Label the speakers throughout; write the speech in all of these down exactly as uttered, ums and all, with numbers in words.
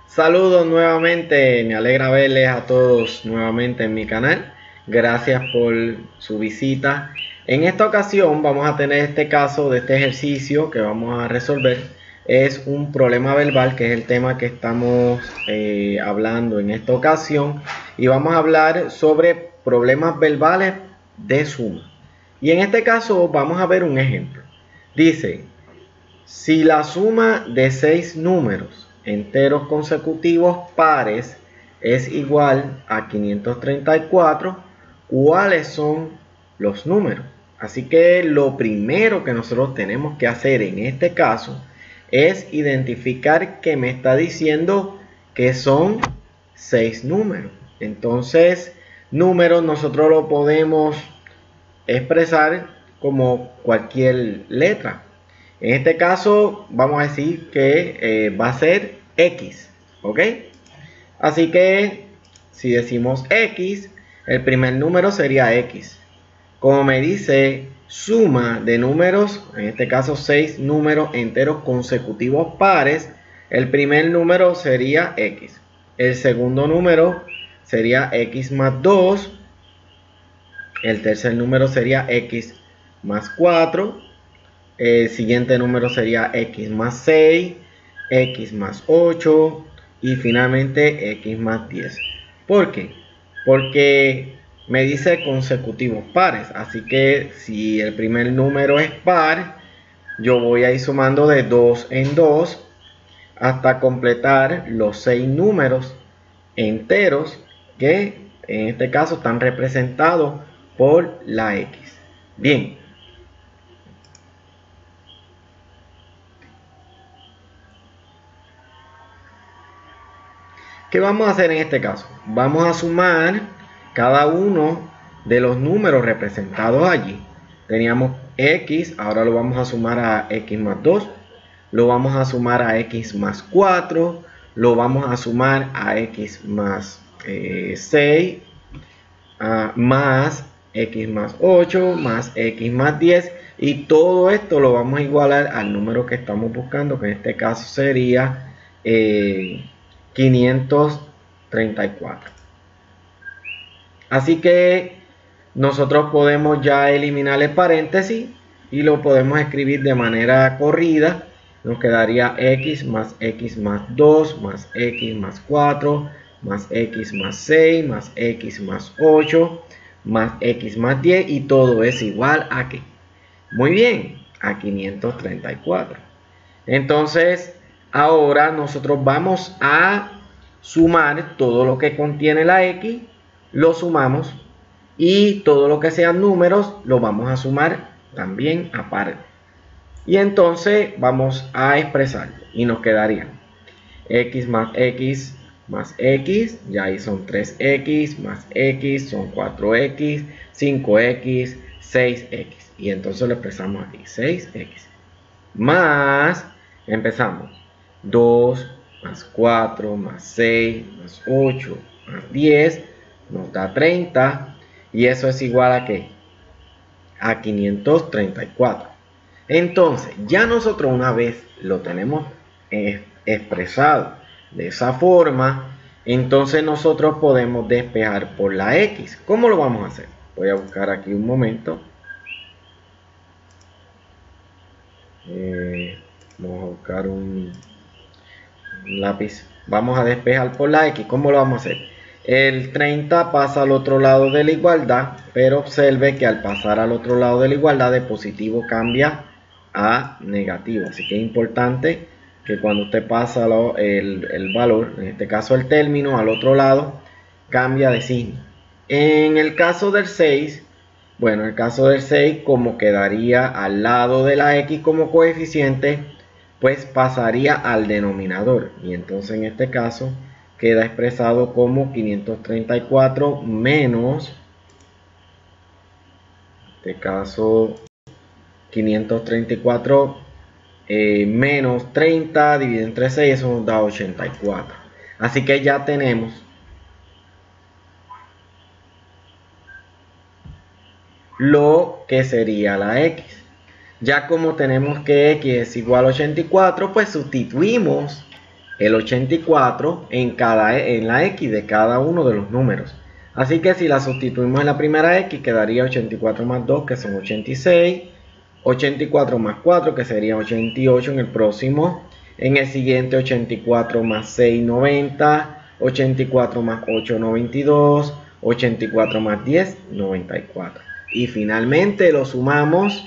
Speaker 1: Saludos nuevamente, me alegra verles a todos nuevamente en mi canal. Gracias por su visita. En esta ocasión vamos a tener este caso de este ejercicio que vamos a resolver. Es un problema verbal, que es el tema que estamos eh, hablando en esta ocasión. Y vamos a hablar sobre problemas verbales de suma. Y en este caso vamos a ver un ejemplo. Dice, si la suma de seis números enteros consecutivos pares es igual a quinientos treinta y cuatro, ¿cuáles son los números? Así que lo primero que nosotros tenemos que hacer en este caso es identificar que me está diciendo que son seis números. Entonces, números nosotros lo podemos expresar como cualquier letra. En este caso vamos a decir que eh, va a ser X, ¿ok? Así que si decimos X, el primer número sería X. Como me dice suma de números, en este caso seis números enteros consecutivos pares, el primer número sería X. El segundo número sería X más dos. El tercer número sería X más cuatro. El siguiente número sería X más seis, X más ocho y finalmente X más diez. ¿Por qué? Porque me dice consecutivos pares. Así que si el primer número es par, yo voy a ir sumando de dos en dos hasta completar los seis números enteros que en este caso están representados por la X. Bien. ¿Qué vamos a hacer en este caso? Vamos a sumar cada uno de los números representados allí. Teníamos X, ahora lo vamos a sumar a X más dos. Lo vamos a sumar a X más cuatro. Lo vamos a sumar a X más eh, seis. Uh, más X más ocho. Más X más diez. Y todo esto lo vamos a igualar al número que estamos buscando, que en este caso sería Eh, quinientos treinta y cuatro. Así que nosotros podemos ya eliminar el paréntesis y lo podemos escribir de manera corrida. Nos quedaría X más X más dos más X más cuatro más X más seis más X más ocho más X más diez, y todo es igual a ¿qué? Muy bien, a quinientos treinta y cuatro. Entonces ahora nosotros vamos a sumar todo lo que contiene la X, lo sumamos, y todo lo que sean números lo vamos a sumar también aparte. Y entonces vamos a expresarlo y nos quedaría X más X más X, ya ahí son tres X, más X son cuatro X, cinco X, seis X. Y entonces lo expresamos aquí, seis X. Más, empezamos, dos más cuatro más seis más ocho más diez nos da treinta, y eso es igual a ¿qué? A quinientos treinta y cuatro. Entonces ya nosotros, una vez lo tenemos eh, expresado de esa forma, entonces nosotros podemos despejar por la X. ¿Cómo lo vamos a hacer? Voy a buscar aquí un momento. Eh, vamos a buscar un, un lápiz. Vamos a despejar por la X. ¿Cómo lo vamos a hacer? El treinta pasa al otro lado de la igualdad, pero observe que al pasar al otro lado de la igualdad, de positivo cambia a negativo. Así que es importante que cuando usted pasa lo, el, el valor, en este caso el término, al otro lado, cambia de signo. En el caso del seis, bueno, en el caso del seis, como quedaría al lado de la X como coeficiente, pues pasaría al denominador. Y entonces en este caso queda expresado como quinientos treinta y cuatro menos, en este caso, quinientos treinta y cuatro eh, menos treinta dividido entre seis, eso nos da ochenta y cuatro. Así que ya tenemos lo que sería la X. Ya como tenemos que X es igual a ochenta y cuatro, pues sustituimos el ochenta y cuatro en, cada, en la X de cada uno de los números. Así que si la sustituimos en la primera X, quedaría ochenta y cuatro más dos, que son ochenta y seis. ochenta y cuatro más cuatro, que sería ochenta y ocho en el próximo. En el siguiente, ochenta y cuatro más seis, noventa. ochenta y cuatro más ocho, noventa y dos. ochenta y cuatro más diez, noventa y cuatro. Y finalmente lo sumamos.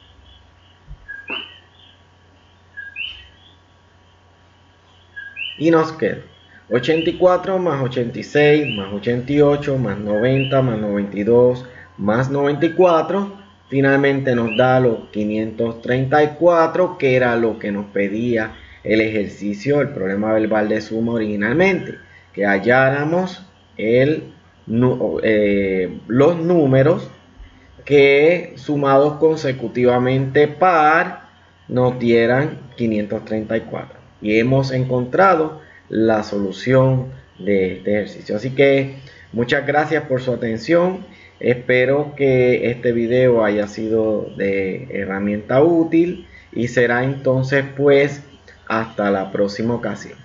Speaker 1: Y nos queda ochenta y cuatro más ochenta y seis más ochenta y ocho más noventa más noventa y dos más noventa y cuatro. Finalmente nos da los quinientos treinta y cuatro, que era lo que nos pedía el ejercicio, el problema verbal de suma originalmente, que halláramos el, eh, los números que sumados consecutivamente par nos dieran quinientos treinta y cuatro. Y hemos encontrado la solución de este ejercicio. Así que muchas gracias por su atención. Espero que este video haya sido de herramienta útil y será entonces pues hasta la próxima ocasión.